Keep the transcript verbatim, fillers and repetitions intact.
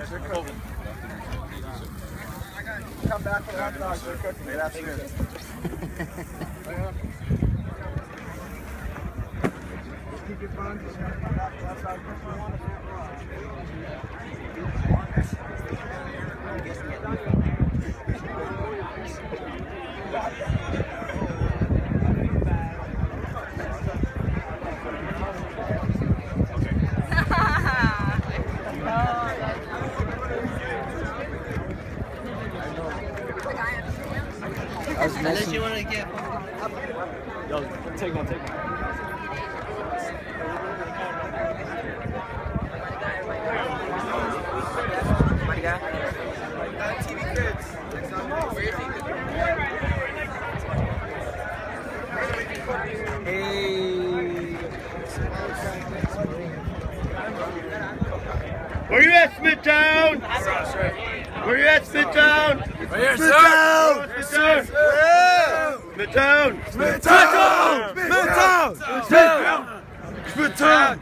Come back for the hot dogs. They're cooking. Late afternoon. Keep your phone. Just come back for the hot dogs. Unless you want to get. Yo, take one, take one. What do you got? T V kids. Where is he? Hey. Where you at, Smithtown? Where you at, Smithtown? Right here, Smithtown! sir. Smithtown! Smithtown! Smithtown! Smithtown! Smithtown! Smithtown!